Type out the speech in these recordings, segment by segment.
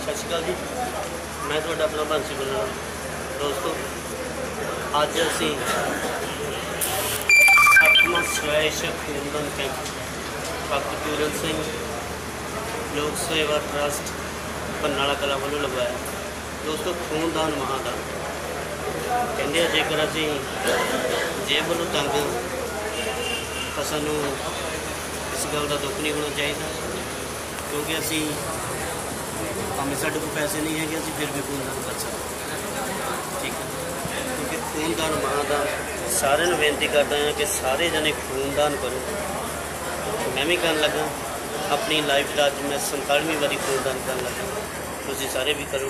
सत श्री अकाल जी, मैं तो अपना बंसी बोल रहा दोस्तों। अज असी अपना स्वैश खूनदान कैंप भगत पूरन सिंह लोक सेवा ट्रस्ट बरनाला कला वालों लगवाया। दोस्तों खूनदान महादान कहते जेकर असी जेब वालों तंग तो सानू इस गल का दुख नहीं होना चाहिए, क्योंकि असी भावें साढ़े को पैसे नहीं है असी फिर भी खूनदान कर सकते। ठीक है, क्योंकि खूनदान महादान सारे बेनती करता हैं कि सारे जने खूनदान करो। मैं भी कर लगा अपनी लाइफ का, अज मैं 47वीं बारी खूनदान कर लगा, तुम सारे भी करो,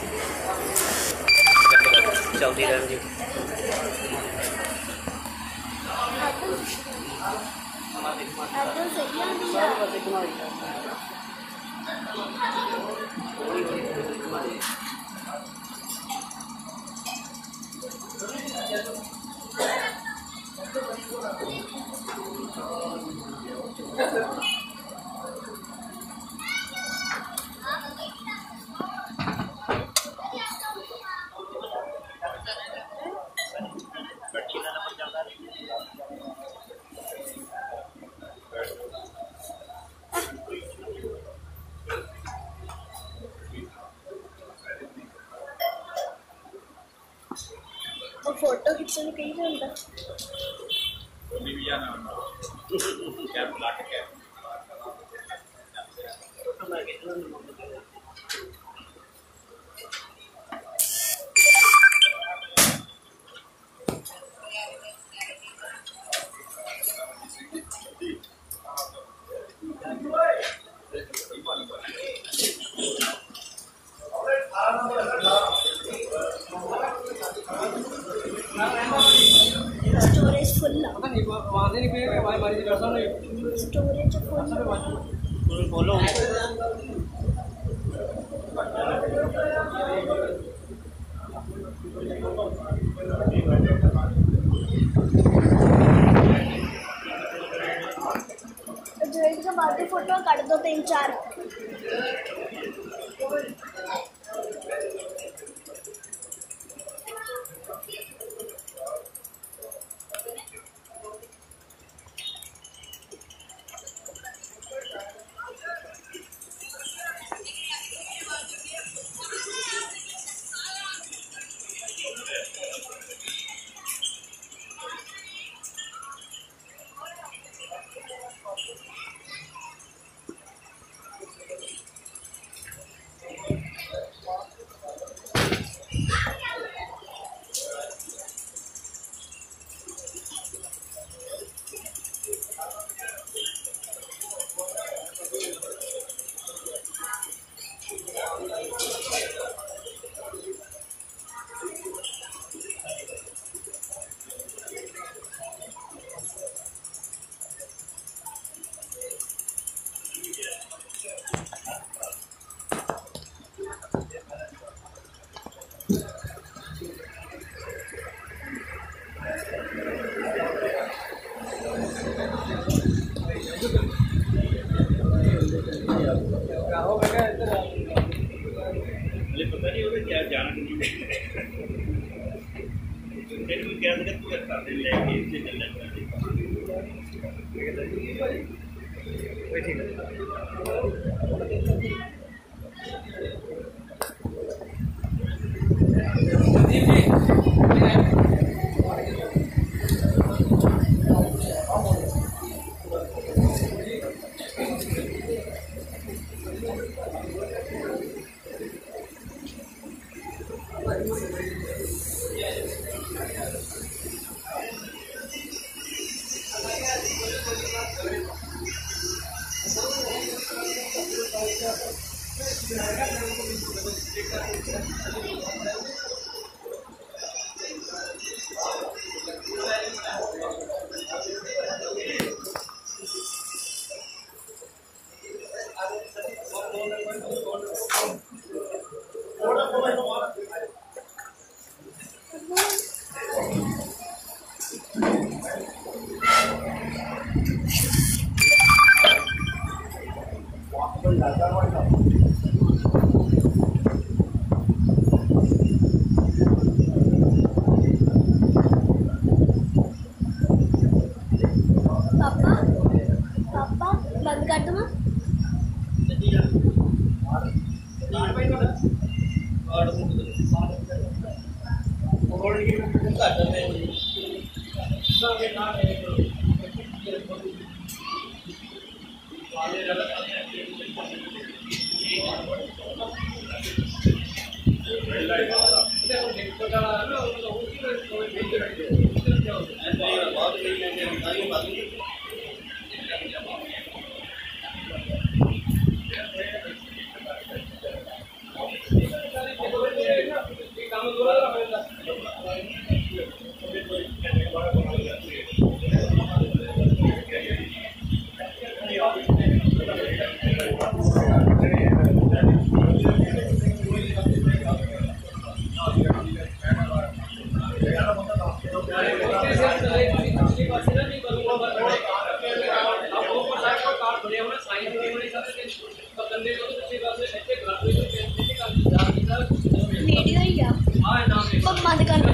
चलती रहन जी। फोटो खिंचने कहीं जाता स्टोरेज फुल स्टोरेज फुल बोलो। बाद फोटो कट दो 3-4। पता नहीं होगा क्या जान क्या वीडियो ही क्या बंद कर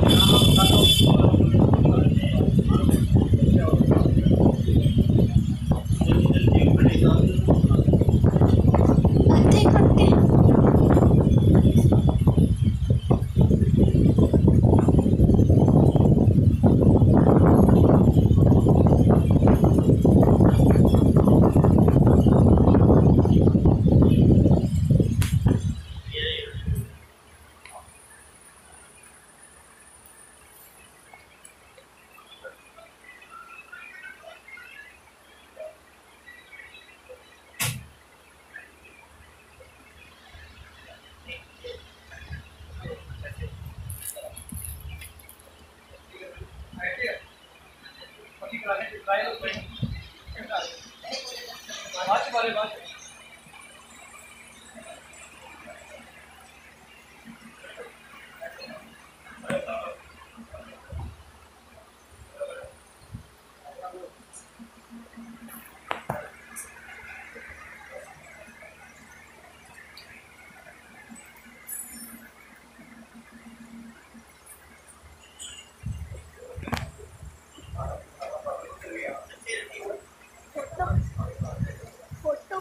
फोटो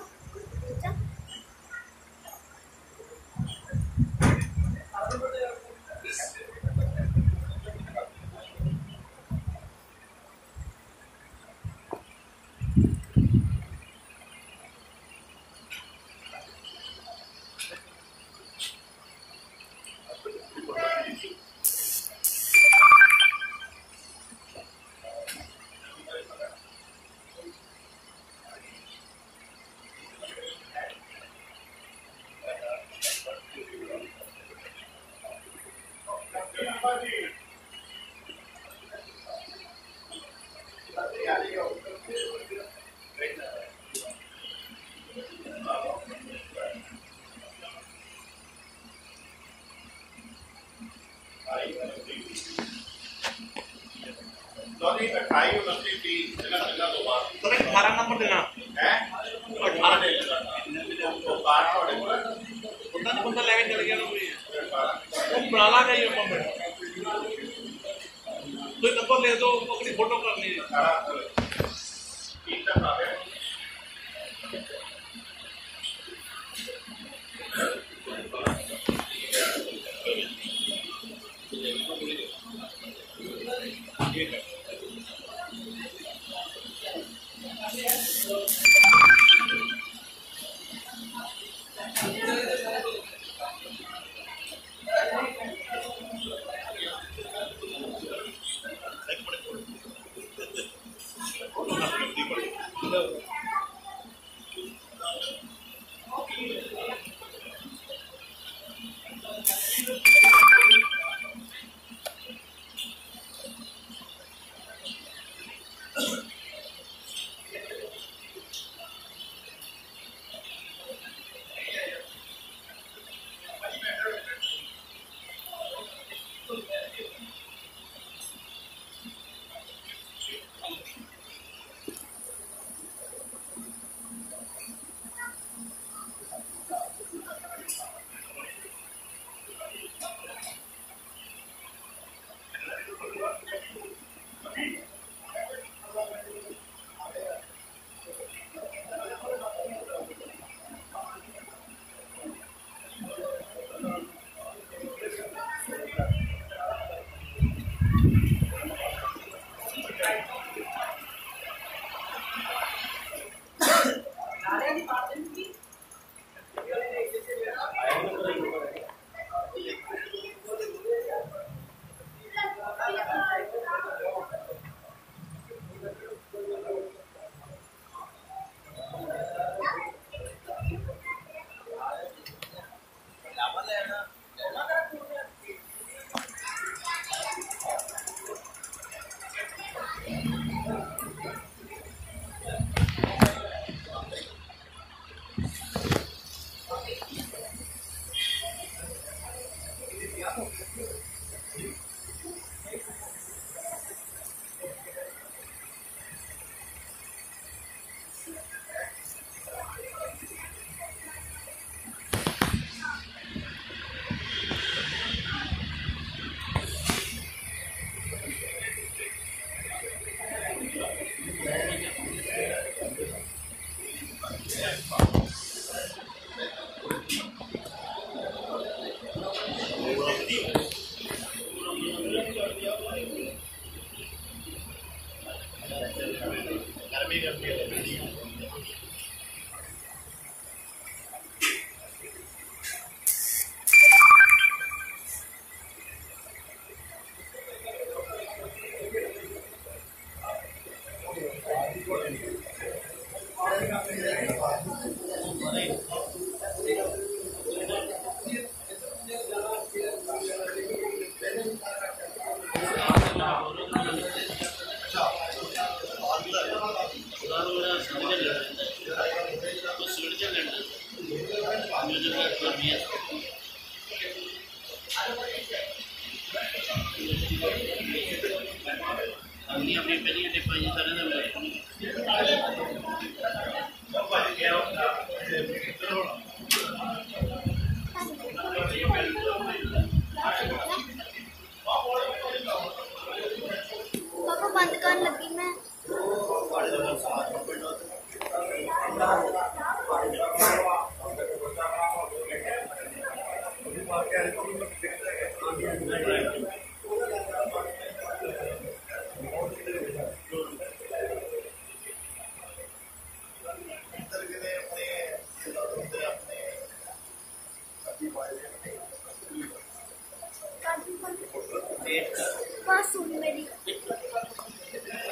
सॉरी 28 29 30 तो 18 नंबर देना है 18 दे लगा तो 12 वाले बंदा लेके चले गया वो बुला गई नंबर तो नंबर ले दो अपनी फोटो करनी है 18 ठीक तक आ गए फोटो करनी है पापा बंद कर लगी मैं। बस सुन मेरी।